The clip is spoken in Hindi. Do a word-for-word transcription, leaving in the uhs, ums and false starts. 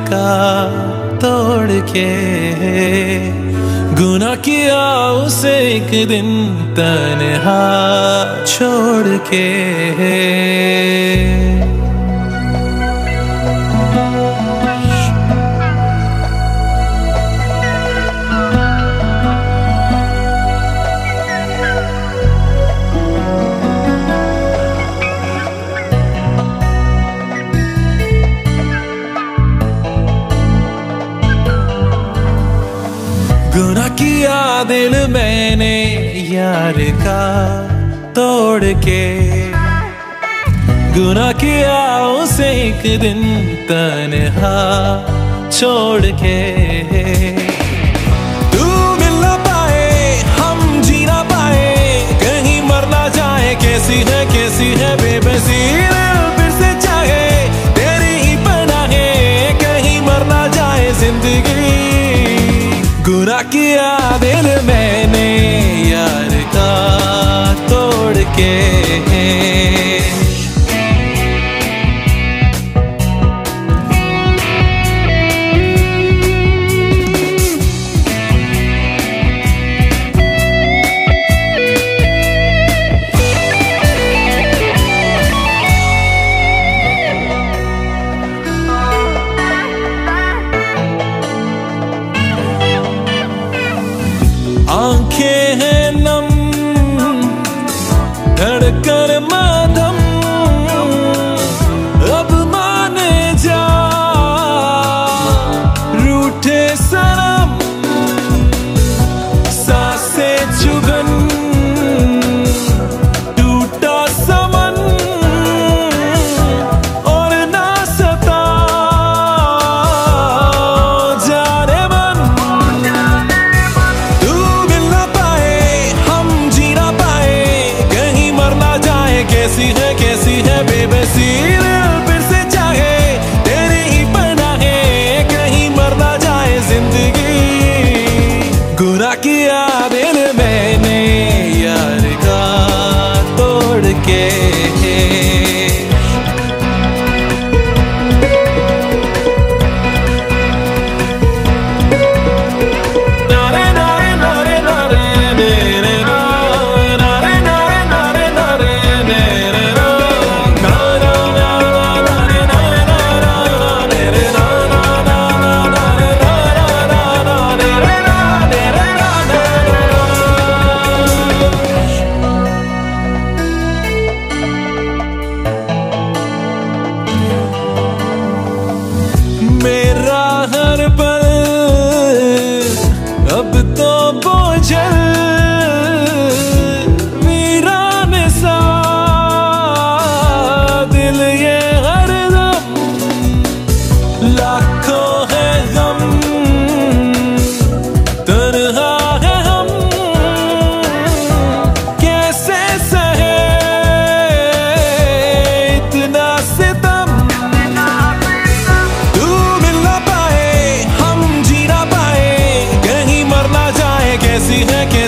का तोड़ के, गुनाह किया उसे एक दिन तन्हा छोड़ के। गुनाह किया दिल मैंने यार का तोड़ के, गुनाह किया उसे एक दिन तन्हा छोड़ के। तू मिल ना पाए हम जी ना पाए, कहीं मर ना जाए, कैसी है कैसी है बेबसी, फिर से चाहे तेरी ही पनाहें, कहीं मर ना जाए जिंदगी। गुनाह किया दिल मैंने यार का तोड़ के, आंखें हैं नम धड़कन माधम, अब माने जा रूठे सनम, सांसें चुभन टूटा समन, और ना सता जाने मन। तू मिल ना पाए हम जी ना पाए, कहीं मर ना जाए, कैसी है कैसी है बेबसी, फिर से चाहे तेरी ही पनाहें, कहीं मर ना जाए जिंदगी। गुनाह किया दिल मैंने यार का तोड़ के, नारे नारे नारे नारे मेरे ना, नारे नारे नारे नारे मेरे ना, ना ना ना नारे नारे नारे मेरे ना, ना ना ना नारे नारे नारे मेरे ना, मेरे ना मेरा हर पल अब तो बोझल वीरान सा दिल ये हरदम, लाखों है गम तन्हा है हम, कैसे सहे इतना सितम। तू मिल ना पाए हम जी ना पाए, कहीं मर ना जाए, कैसी है